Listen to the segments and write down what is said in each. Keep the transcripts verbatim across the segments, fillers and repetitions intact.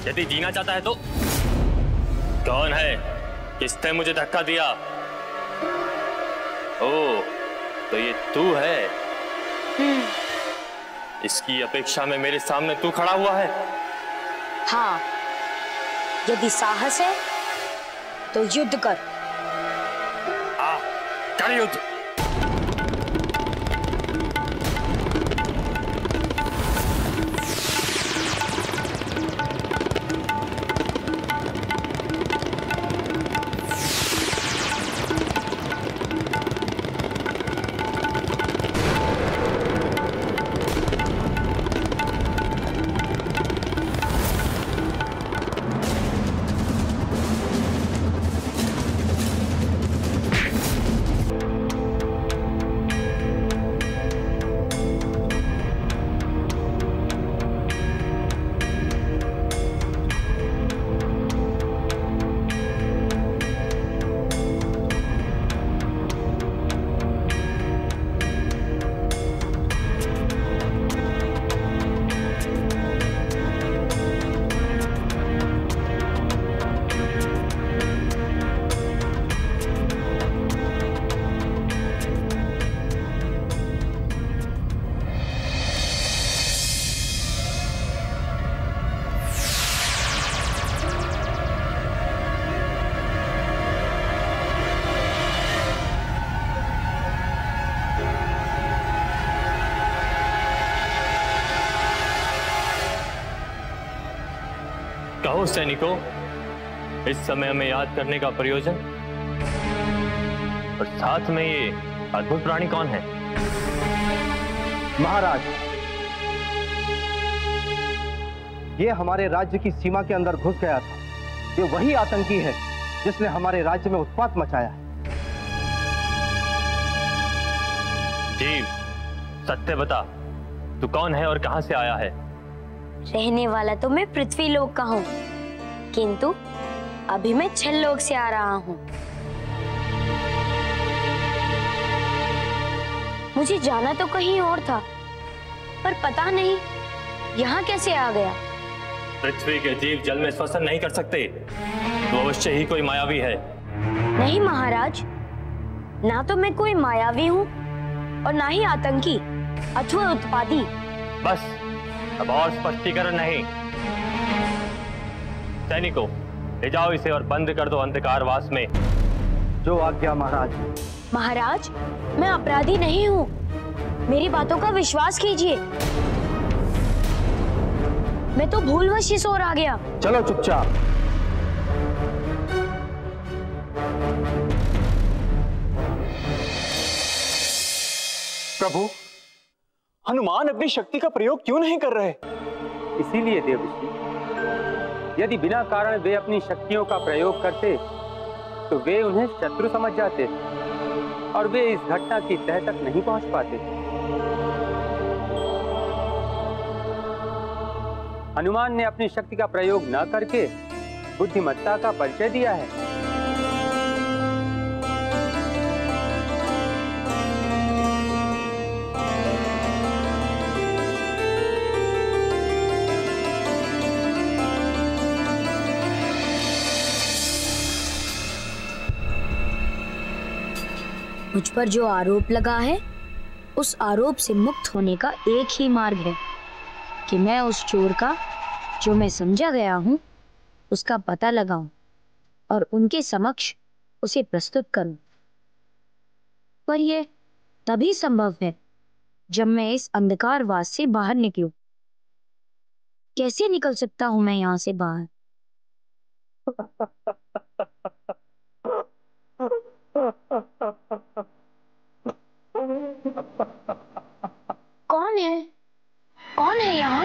यदि जीना चाहता है तो। कौन है? किसने मुझे धक्का दिया? ओ, तो ये तू है। इसकी अपेक्षा में मेरे सामने तू खड़ा हुआ है। हाँ, यदि साहस है तो युद्ध कर। आ, कर युद्ध। कहो सैनिकों, इस समय हमें याद करने का प्रयोजन और साथ में ये अद्भुत प्राणी कौन है? महाराज, ये हमारे राज्य की सीमा के अंदर घुस गया था। ये वही आतंकी है जिसने हमारे राज्य में उत्पात मचाया है। जीव, सत्य बता, तू कौन है और कहां से आया है? रहने वाला तो मैं पृथ्वी लोक का हूँ, किंतु अभी मैं छल लोक से आ रहा हूँ। मुझे जाना तो कहीं और था, पर पता नहीं यहाँ कैसे आ गया। पृथ्वी के जीव जल में श्वसन नहीं कर सकते, तो अवश्य ही कोई मायावी है। नहीं महाराज, ना तो मैं कोई मायावी हूँ और ना ही आतंकी अथवा उत्पाती। बस, अब और स्पष्टीकरण नहीं। सैनिकों, ले जाओ इसे और बंद कर दो अंधकारवास में। जो आज्ञा महाराज। महाराज, मैं अपराधी नहीं हूँ, मेरी बातों का विश्वास कीजिए। मैं तो भूलवश इस ओर आ गया। चलो चुपचाप। प्रभु, हनुमान अपनी शक्ति का प्रयोग क्यों नहीं कर रहे? इसीलिए देवऋषि, यदि बिना कारण वे अपनी शक्तियों का प्रयोग करते तो वे उन्हें शत्रु समझ जाते और वे इस घटना की तह तक नहीं पहुंच पाते। हनुमान ने अपनी शक्ति का प्रयोग न करके बुद्धिमत्ता का परिचय दिया है। मुझ पर जो आरोप लगा है, उस आरोप से मुक्त होने का एक ही मार्ग है कि मैं उस चोर का, जो मैं समझा गया हूं, उसका पता लगाऊं और उनके समक्ष उसे प्रस्तुत करूं। पर यह तभी संभव है जब मैं इस अंधकारवास से बाहर निकलूं। कैसे निकल सकता हूं मैं यहां से बाहर? कौन है? कौन है यहाँ?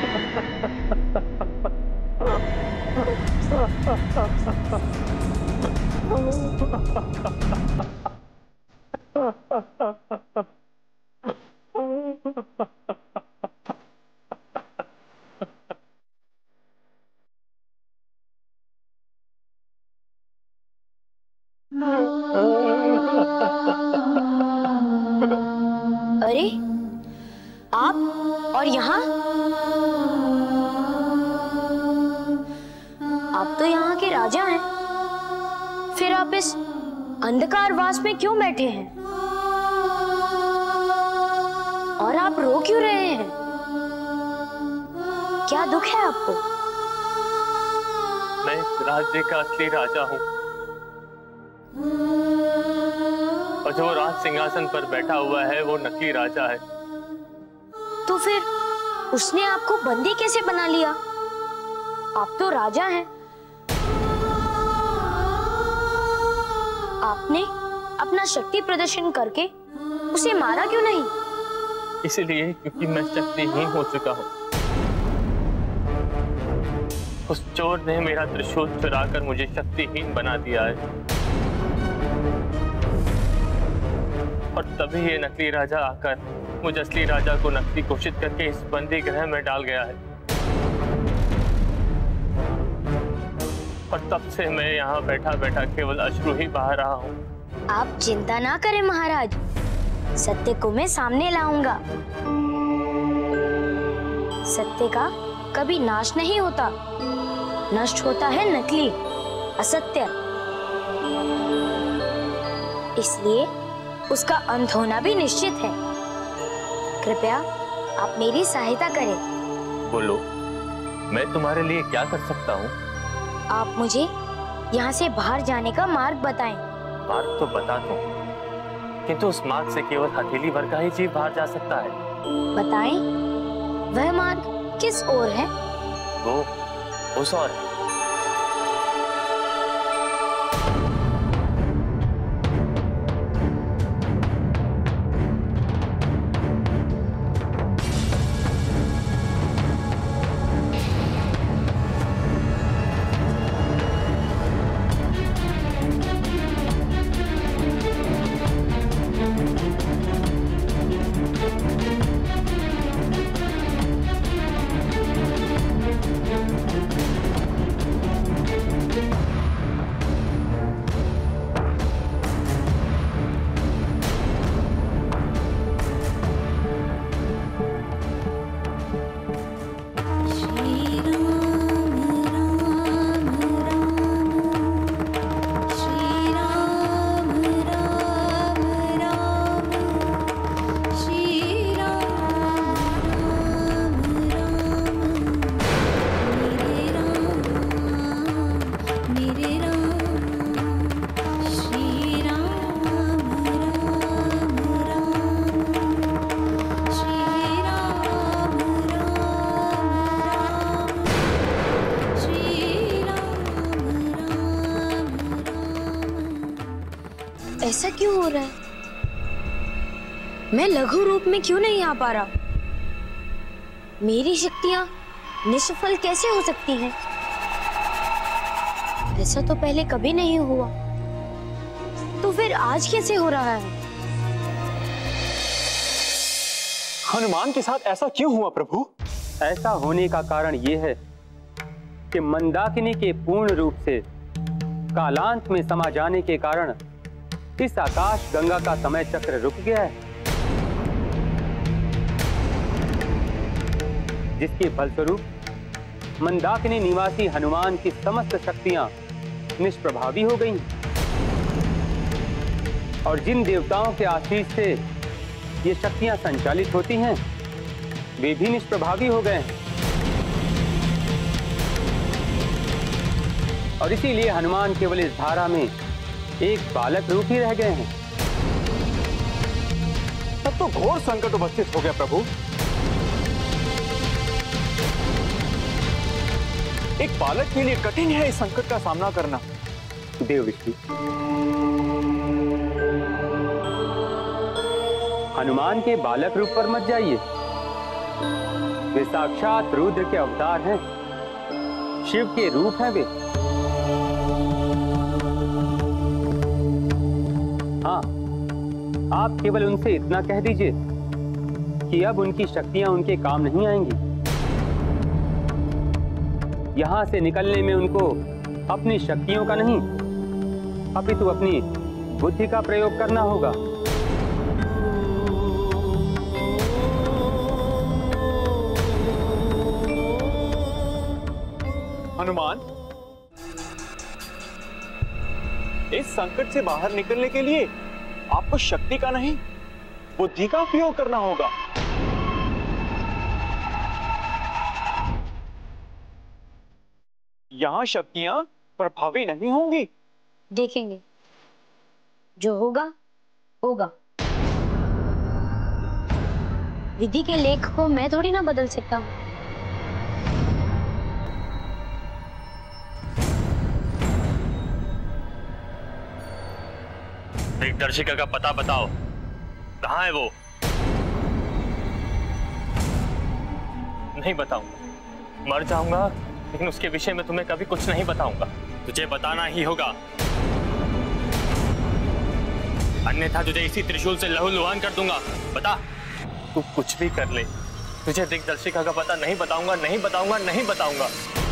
अरे, आप और यहाँ? आप तो यहाँ के राजा हैं, फिर आप इस अंधकारवास में क्यों बैठे हैं? और आप रो क्यों रहे हैं? क्या दुख है आपको? मैं इस राज्य का असली राजा हूँ, और जो राज सिंहासन पर बैठा हुआ है वो नकली राजा है। तो फिर उसने आपको बंदी कैसे बना लिया? आप तो राजा हैं। आपने अपना शक्ति प्रदर्शन करके उसे मारा क्यों नहीं? इसलिए क्योंकि मैं शक्तिहीन हो चुका हूँ। उस चोर ने मेरा त्रिशूल चुराकर मुझे शक्तिहीन बना दिया है, और तभी ये नकली राजा आकर मुझे असली राजा को नकली घोषित करके इस बंदी गृह में डाल गया है। और तब से मैं यहाँ बैठा बैठा केवल अश्रु ही बहा रहा हूँ। आप चिंता ना करें महाराज, सत्य को मैं सामने लाऊंगा। सत्य का कभी नाश नहीं होता, नष्ट होता है नकली, असत्य। इसलिए उसका अंत होना भी निश्चित है। कृपया आप मेरी सहायता करें। बोलो, मैं तुम्हारे लिए क्या कर सकता हूँ? आप मुझे यहाँ से बाहर जाने का मार्ग बताएं। मार्ग तो बता दूं, किंतु उस मार्ग से केवल हथेली भर का ही जीव बाहर जा सकता है। बताएं, वह मार्ग किस ओर है? वो उस ओर है। ऐसा क्यों हो रहा है? मैं लघु रूप में क्यों नहीं आ पा रहा? मेरी शक्तियां निष्फल कैसे हो सकती हैं? ऐसा तो पहले कभी नहीं हुआ, तो फिर आज कैसे हो रहा है? हनुमान के साथ ऐसा क्यों हुआ प्रभु? ऐसा होने का कारण यह है कि मंदाकिनी के पूर्ण रूप से कालांत में समा जाने के कारण इस आकाश गंगा का समय चक्र रुक गया है, जिसके फलस्वरूप मंदाकिनी निवासी हनुमान की समस्त शक्तियां निष्प्रभावी हो गई, और जिन देवताओं के आशीष से ये शक्तियां संचालित होती हैं, वे भी निष्प्रभावी हो गए हैं। और इसीलिए हनुमान केवल इस धारा में एक बालक रूप ही रह गए हैं। तब तो घोर संकट उपस्थित हो गया प्रभु। एक बालक के लिए कठिन है इस संकट का सामना करना। देव विष्णु, हनुमान के बालक रूप पर मत जाइए। वे साक्षात रुद्र के अवतार हैं, शिव के रूप हैं वे। हाँ, आप केवल उनसे इतना कह दीजिए कि अब उनकी शक्तियां उनके काम नहीं आएंगी। यहां से निकलने में उनको अपनी शक्तियों का नहीं, अपितु अपनी बुद्धि का प्रयोग करना होगा। हनुमान, इस संकट से बाहर निकलने के लिए आपको शक्ति का नहीं, बुद्धि का उपयोग करना होगा। यहां शक्तियां प्रभावी नहीं होंगी। देखेंगे, जो होगा होगा। विधि के लेख को मैं थोड़ी ना बदल सकता हूं। दिग्दर्शिका का पता बताओ, कहाँ है वो? नहीं बताऊंगा, मर जाऊंगा लेकिन उसके विषय में तुम्हें कभी कुछ नहीं बताऊंगा। तुझे बताना ही होगा, अन्यथा तुझे इसी त्रिशूल से लहूलुहान कर दूंगा। बता, तू कुछ भी कर ले, तुझे दिग्दर्शिका का पता नहीं बताऊंगा, नहीं बताऊंगा, नहीं बताऊंगा।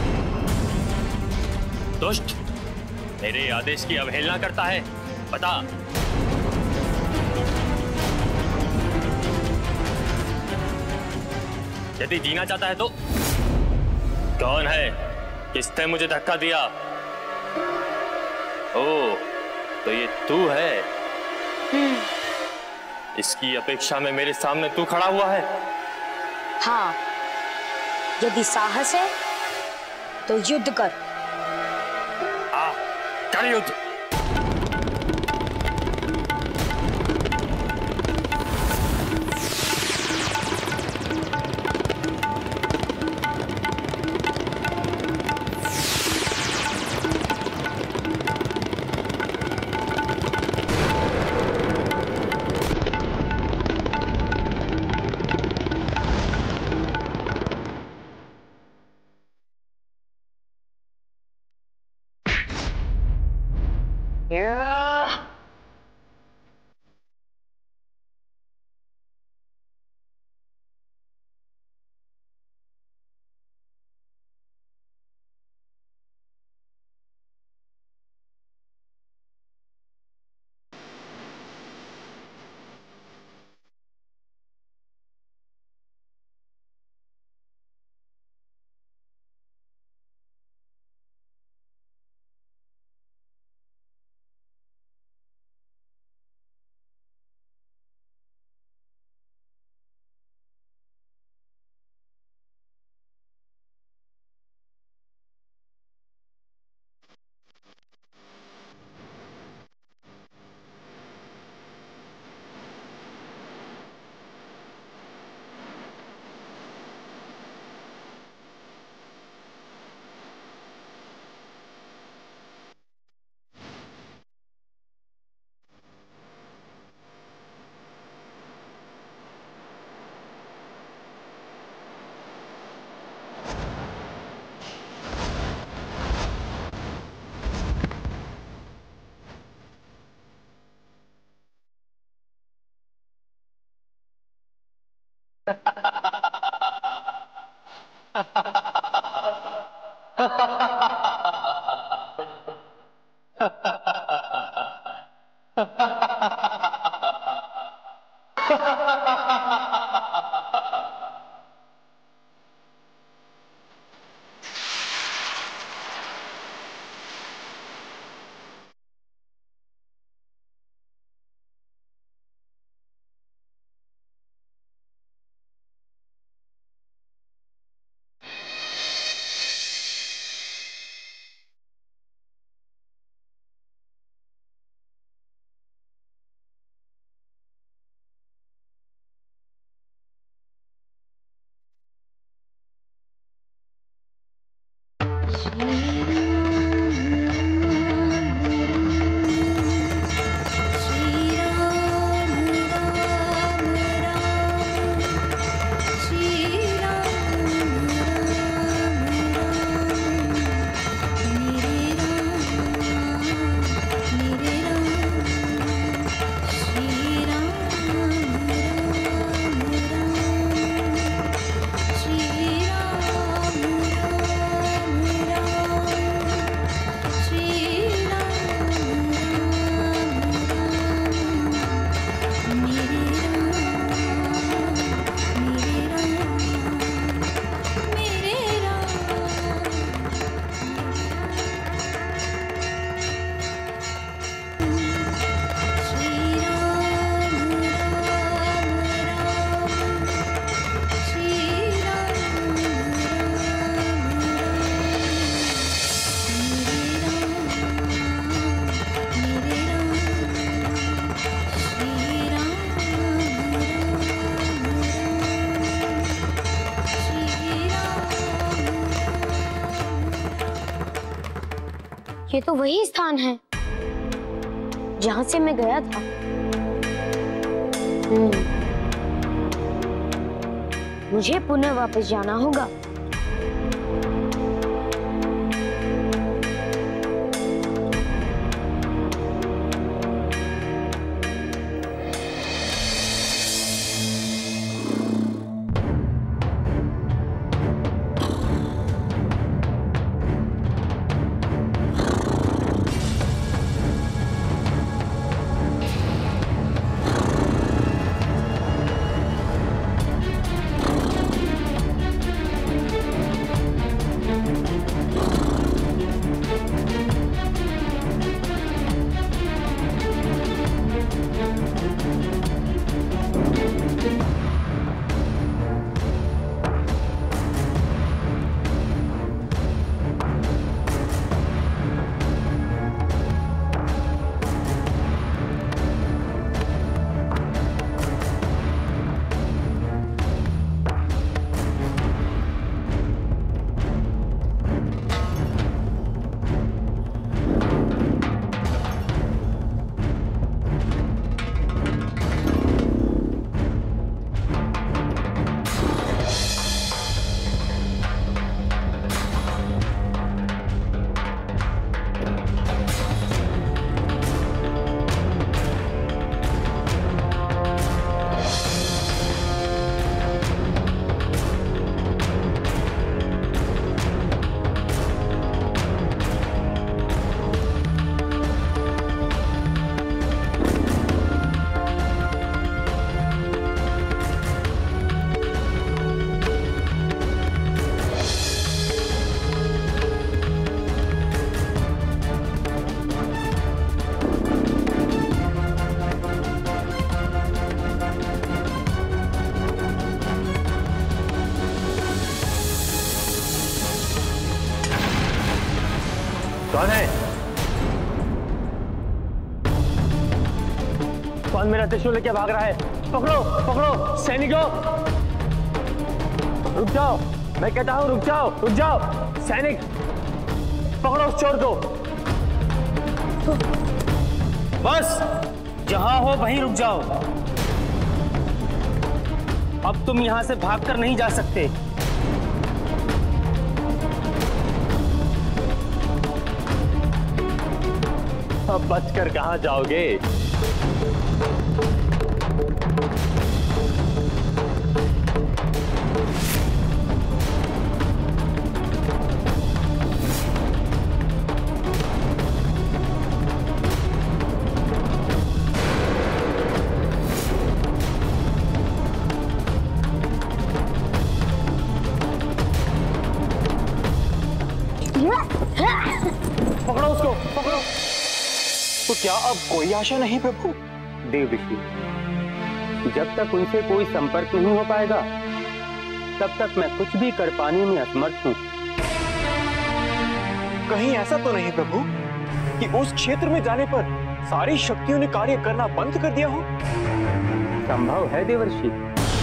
दुष्ट, मेरे आदेश की अवहेलना करता है, बता। यदि जीना चाहता है तो कौन है? किसने मुझे धक्का दिया? ओ, तो ये तू है। इसकी अपेक्षा में मेरे सामने तू खड़ा हुआ है? हाँ, यदि साहस है तो युद्ध कर। आ, कर युद्ध। ये तो वही स्थान है जहां से मैं गया था। हम्म, मुझे पुनः वापस जाना होगा। कौन है? कौन मेरा त्रिशूल लेके भाग रहा है? पकड़ो पकड़ो सैनिकों, रुक जाओ, मैं कहता हूं रुक जाओ, रुक जाओ सैनिक, पकड़ो उस चोर को। बस जहां हो वहीं रुक जाओ। अब तुम यहां से भागकर नहीं जा सकते। अब बचकर कहां जाओगे? पकड़ो उसको, पकड़ो। तो क्या अब कोई आशा नहीं प्रभु? देव ऋषि, जब तक उनसे कोई संपर्क नहीं हो पाएगा तब तक मैं कुछ भी कर पाने में असमर्थ हूं। कहीं ऐसा तो नहीं प्रभु कि उस क्षेत्र में जाने पर सारी शक्तियों ने कार्य करना बंद कर दिया हो? संभव है देवर्षि।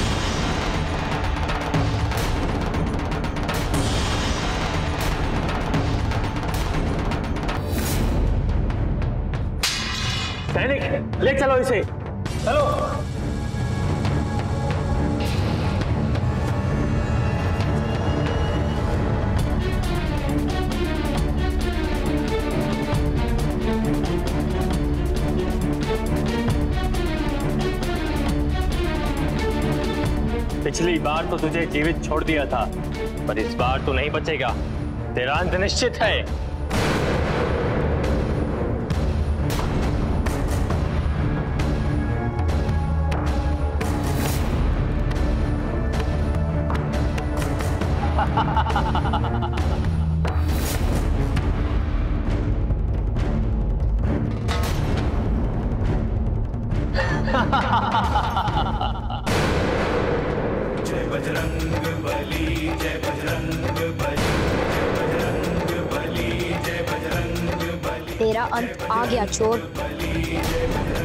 सैनिक ले चलो इसे, चलो। पिछली बार तो तुझे जीवित छोड़ दिया था, पर इस बार तो नहीं बचेगा। तेरा अंत निश्चित है। जय बजरंग बली, जय बजरंग बली, जय बजरंग बली, जय बजरंग बली। तेरा अंत आ गया चोर। बली, जय बजरंग